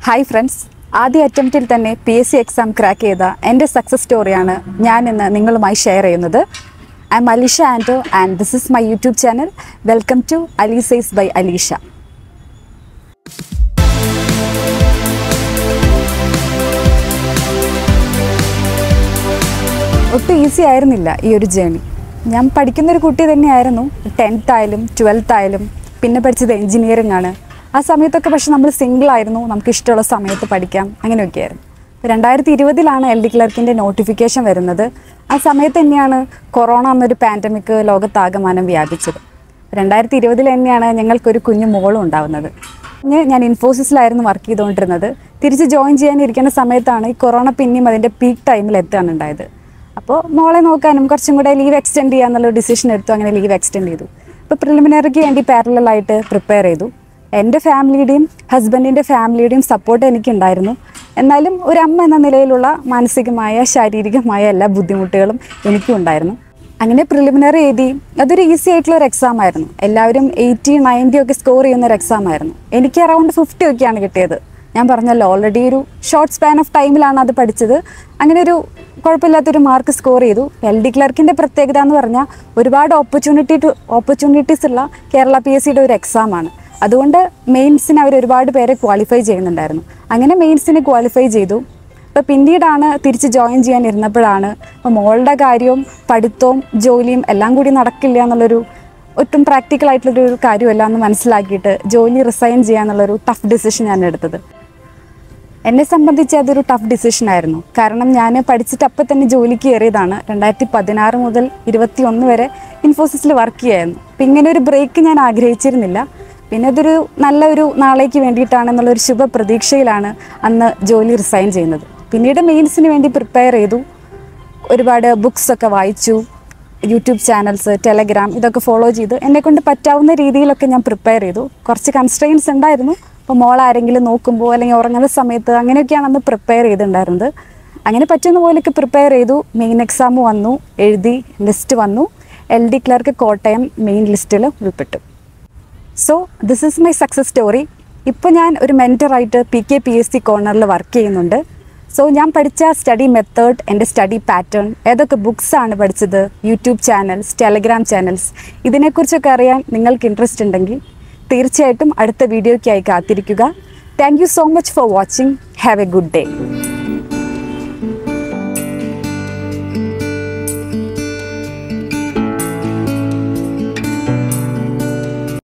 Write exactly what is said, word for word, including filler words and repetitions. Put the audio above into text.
Hi friends, ആദ്യ അറ്റംപ്റ്റിൽ തന്നെ P S C exam crack ചെയ്ത എൻ്റെ സക്സസ് സ്റ്റോറിയാണ് ഞാൻ ഇന്ന് നിങ്ങളുമായി ഷെയർ ചെയ്യുന്നത്. I am Alisha Anto and this is my YouTube channel. Welcome to aliSays by Alisha. ഒട്ടും ഈസി ആയിരുന്നില്ല ഈ ഒരു ജേണി. ഞാൻ പഠിക്കുന്നൊരു കുട്ടി തന്നെയായിരുന്നു. ടെൻത്ത് ആയാലും ട്വൽത്ത് ആയാലും പിന്നെ പഠിച്ചത് എഞ്ചിനീയറിംഗ് ആണ്. ആ സമയത്തൊക്കെ പക്ഷെ നമ്മൾ സിംഗിൾ ആയിരുന്നു, നമുക്ക് ഇഷ്ടമുള്ള സമയത്ത് പഠിക്കാം, അങ്ങനെയൊക്കെയായിരുന്നു. രണ്ടായിരത്തി ഇരുപതിലാണ് എൽ ഡി ക്ലർക്കിൻ്റെ നോട്ടിഫിക്കേഷൻ വരുന്നത്. ആ സമയത്ത് തന്നെയാണ് കൊറോണ എന്നൊരു പാൻഡമിക് ലോകത്താകമാനം വ്യാപിച്ചത്. രണ്ടായിരത്തി ഇരുപതിൽ തന്നെയാണ് ഞങ്ങൾക്കൊരു കുഞ്ഞു മോളും ഉണ്ടാകുന്നത്. ഞാൻ ഇൻഫോസിസിലായിരുന്നു വർക്ക് ചെയ്തുകൊണ്ടിരുന്നത്. തിരിച്ച് ജോയിൻ ചെയ്യാനിരിക്കുന്ന സമയത്താണ് ഈ കൊറോണ പിന്നെയും അതിൻ്റെ പീക്ക് ടൈമിൽ എത്തുകയാണ് ഉണ്ടായത്. അപ്പോൾ മോളെ നോക്കാനും കുറച്ചും കൂടെ ലീവ് എക്സ്റ്റെൻഡ് ചെയ്യാന്നുള്ളൊരു ഡിസിഷൻ എടുത്തു. അങ്ങനെ ലീവ് എക്സ്റ്റെൻഡ് ചെയ്തു. ഇപ്പോൾ പ്രിലിമിനറിക്ക് വേണ്ടി പാരലലായിട്ട് പ്രിപ്പയർ ചെയ്തു. എൻ്റെ ഫാമിലിയുടെയും ഹസ്ബൻഡിൻ്റെ ഫാമിലിയുടെയും സപ്പോർട്ട് എനിക്കുണ്ടായിരുന്നു. എന്നാലും ഒരു അമ്മ എന്ന നിലയിലുള്ള മാനസികമായ ശാരീരികമായ എല്ലാ ബുദ്ധിമുട്ടുകളും എനിക്കും ഉണ്ടായിരുന്നു. അങ്ങനെ പ്രിലിമിനറി എഴുതി. അതൊരു ഈസി ആയിട്ടുള്ള ഒരു എക്സാം ആയിരുന്നു. എല്ലാവരും എയ്റ്റി നയൻറ്റി ഒക്കെ സ്കോർ ചെയ്യുന്ന ഒരു എക്സാം ആയിരുന്നു. എനിക്ക് അറൗണ്ട് ഫിഫ്റ്റി ഒക്കെയാണ് കിട്ടിയത്. ഞാൻ പറഞ്ഞല്ലോ, ഓൾറെഡി ഒരു ഷോർട്ട് സ്പാൻ ഓഫ് ടൈമിലാണ് അത് പഠിച്ചത്. അങ്ങനെ ഒരു കുഴപ്പമില്ലാത്തൊരു മാർക്ക് സ്കോർ ചെയ്തു. എൽ ഡി ക്ലർക്കിൻ്റെ പ്രത്യേകത എന്ന് പറഞ്ഞാൽ ഒരുപാട് ഓപ്പർച്യൂണിറ്റി ടു ഓപ്പർച്യൂണിറ്റീസ് ഉള്ള കേരള പി എസ് സിയുടെ ഒരു എക്സാമാണ്. അതുകൊണ്ട് മെയിൻസിന് അവർ ഒരുപാട് പേരെ ക്വാളിഫൈ ചെയ്യുന്നുണ്ടായിരുന്നു. അങ്ങനെ മെയിൻസിന് ക്വാളിഫൈ ചെയ്തു. അപ്പോൾ പിന്നീടാണ് തിരിച്ച് ജോയിൻ ചെയ്യാനിരുന്നപ്പോഴാണ് അപ്പോൾ മോളുടെ കാര്യവും പഠിത്തവും ജോലിയും എല്ലാം കൂടി നടക്കില്ല എന്നുള്ളൊരു ഒട്ടും പ്രാക്ടിക്കലായിട്ടുള്ളൊരു കാര്യമല്ല എന്ന് മനസ്സിലാക്കിയിട്ട് ജോലി റിസൈൻ ചെയ്യാന്നുള്ളൊരു ടഫ് ഡിസിഷൻ ഞാൻ എടുത്തത്. എന്നെ സംബന്ധിച്ച് അതൊരു ടഫ് ഡിസിഷൻ ആയിരുന്നു. കാരണം ഞാൻ പഠിച്ചിട്ട് അപ്പം തന്നെ ജോലിക്ക് കയറിയതാണ്. രണ്ടായിരത്തി പതിനാറ് മുതൽ ഇരുപത്തി ഒന്ന് വരെ ഇൻഫോസിസിൽ വർക്ക് ചെയ്യായിരുന്നു. അപ്പം ഇങ്ങനെ ഒരു ബ്രേക്ക് ഞാൻ ആഗ്രഹിച്ചിരുന്നില്ല. പിന്നെ അതൊരു നല്ലൊരു നാളേക്ക് വേണ്ടിയിട്ടാണെന്നുള്ളൊരു ശുഭ പ്രതീക്ഷയിലാണ് അന്ന് ജോലി റിസൈൻ ചെയ്യുന്നത്. പിന്നീട് മെയിൻസിന് വേണ്ടി പ്രിപ്പയർ ചെയ്തു. ഒരുപാട് ബുക്സൊക്കെ വായിച്ചു. യൂട്യൂബ് ചാനൽസ്, ടെലഗ്രാം ഇതൊക്കെ ഫോളോ ചെയ്ത് എന്നെക്കൊണ്ട് പറ്റാവുന്ന രീതിയിലൊക്കെ ഞാൻ പ്രിപ്പയർ ചെയ്തു. കുറച്ച് കൺസ്ട്രെയിൻസ് ഉണ്ടായിരുന്നു. അപ്പോൾ മോൾ ആരെങ്കിലും നോക്കുമ്പോൾ അല്ലെങ്കിൽ ഉറങ്ങുന്ന സമയത്ത് അങ്ങനെയൊക്കെയാണ് അന്ന് പ്രിപ്പയർ ചെയ്തിട്ടുണ്ടായിരുന്നത്. അങ്ങനെ പറ്റുന്ന പോലെയൊക്കെ പ്രിപ്പയർ ചെയ്തു. മെയിൻ എക്സാം വന്നു, എഴുതി, ലിസ്റ്റ് വന്നു. L D clerk Kottayam main ലിസ്റ്റിൽ ഉൾപ്പെട്ടു. So this is my success story. ഇപ്പോൾ ഞാൻ ഒരു മെൻറ്ററായിട്ട് P K P S C കോർണറിൽ വർക്ക് ചെയ്യുന്നുണ്ട്. സോ ഞാൻ പഠിച്ച സ്റ്റഡി മെത്തേഡ്, എൻ്റെ സ്റ്റഡി പാറ്റേൺ, ഏതൊക്കെ ബുക്സാണ് പഠിച്ചത്, യൂട്യൂബ് ചാനൽസ്, ടെലഗ്രാം ചാനൽസ്, ഇതിനെക്കുറിച്ചൊക്കെ അറിയാൻ നിങ്ങൾക്ക് ഇൻട്രസ്റ്റ് ഉണ്ടെങ്കിൽ തീർച്ചയായിട്ടും അടുത്ത വീഡിയോയ്ക്കായി കാത്തിരിക്കുക. Thank you so much for watching. Have a good day.